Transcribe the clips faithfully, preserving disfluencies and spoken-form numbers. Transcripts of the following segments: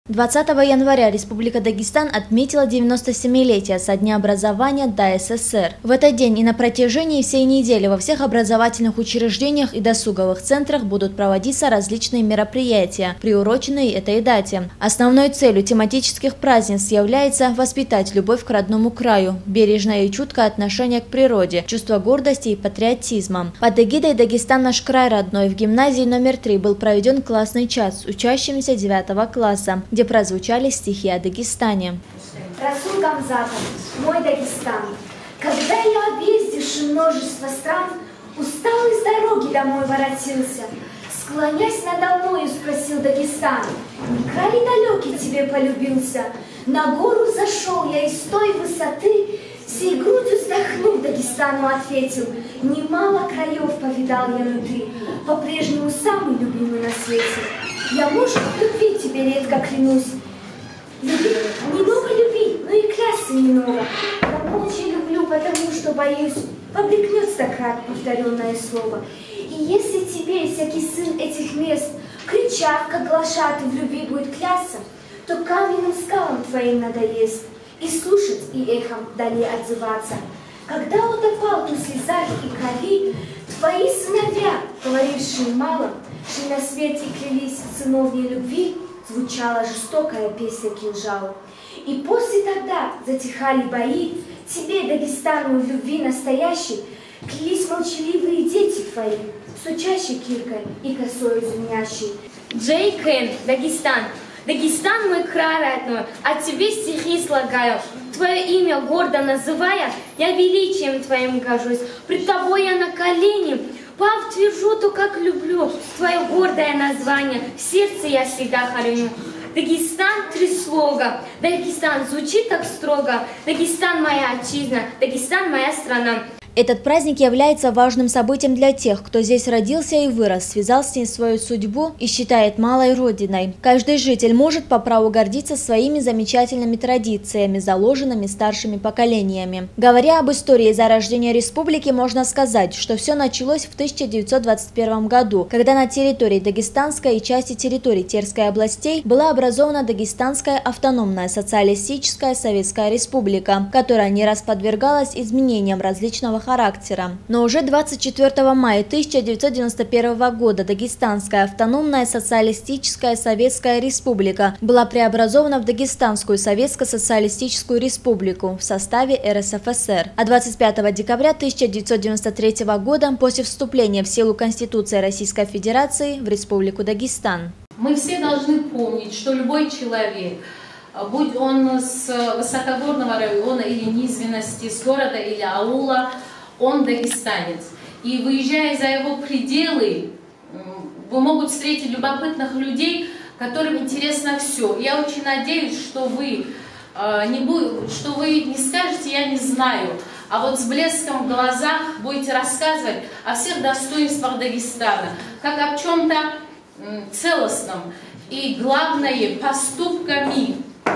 двадцатого января Республика Дагестан отметила девяностосемилетие со дня образования ДАССР. В этот день и на протяжении всей недели во всех образовательных учреждениях и досуговых центрах будут проводиться различные мероприятия, приуроченные этой дате. Основной целью тематических празднеств является воспитать любовь к родному краю, бережное и чуткое отношение к природе, чувство гордости и патриотизма. Под эгидой «Дагестан наш край родной» в гимназии номер три был проведен классный час с учащимися девятого класса, где прозвучали стихи о Дагестане. Расул Гамзатов, мой Дагестан, когда я объездивши множество стран, усталый с дороги домой воротился, склонясь надо мною, спросил Дагестан: не край ли далекий тебе полюбился? На гору зашел я из той высоты, всей грудью вздохнув, Дагестану ответил: немало краев повидал я внутри, по-прежнему самый любимый на свете. Я, может, в любви тебе редко клянусь. Люби, немного люби, но и клясться немного. Я молча люблю, потому что боюсь, поблекнет стократ повторенное слово. И если тебе всякий сын этих мест, кричав, как глашатый, в любви будет клясться, то каменным скалам твоим надоест и слушать, и эхом вдали отзываться. Когда утопал ты в слезах и крови, твои сыновья, говорившие мало, шли на свет и клялись в сыновней любви, звучала жестокая песня кинжала. И после тогда затихали бои, тебе, Дагестану, в любви настоящей, клялись молчаливые дети твои, стучащей киркой и косой звенящей. Джей Кен, Дагестан. Дагестан мой край родной, от тебе стихи слагаю. Твое имя гордо называя, я величием твоим горжусь. Пред тобой я на колени, пав твержу то, как люблю твое гордое название, в сердце я всегда хороню. Дагестан — три слога. Дагестан звучит так строго. Дагестан — моя отчизна, Дагестан — моя страна. Этот праздник является важным событием для тех, кто здесь родился и вырос, связал с ней свою судьбу и считает малой родиной. Каждый житель может по праву гордиться своими замечательными традициями, заложенными старшими поколениями. Говоря об истории зарождения республики, можно сказать, что все началось в тысяча девятьсот двадцать первом году, когда на территории Дагестанской и части территории Терской областей была образована Дагестанская автономная социалистическая советская республика, которая не раз подвергалась изменениям различного характера. Но уже двадцать четвёртого мая тысяча девятьсот девяносто первого года Дагестанская автономная социалистическая советская республика была преобразована в Дагестанскую советско-социалистическую республику в составе эр эс эф эс эр. А двадцать пятого декабря тысяча девятьсот девяносто третьего года, после вступления в силу Конституции Российской Федерации, в Республику Дагестан. Мы все должны помнить, что любой человек, будь он с высокогорного района или низменности, с города или аула, он дагестанец. И выезжая за его пределы, вы могут встретить любопытных людей, которым интересно все. Я очень надеюсь, что вы, не будете, что вы не скажете «я не знаю», а вот с блеском в глазах будете рассказывать о всех достоинствах Дагестана, как о чем-то целостном. И главное, поступками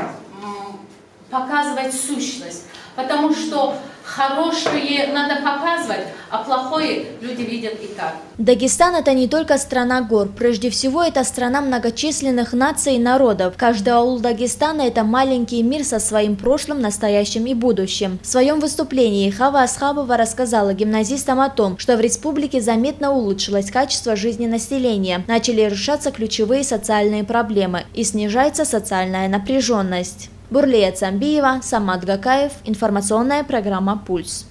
показывать сущность, потому что хорошее надо показывать, а плохое люди видят и так. Дагестан – это не только страна гор. Прежде всего, это страна многочисленных наций и народов. Каждый аул Дагестана – это маленький мир со своим прошлым, настоящим и будущим. В своем выступлении Хава Асхабова рассказала гимназистам о том, что в республике заметно улучшилось качество жизни населения, начали решаться ключевые социальные проблемы и снижается социальная напряженность. Бурлия Цамбиева, Самат Гакаев, информационная программа «Пульс».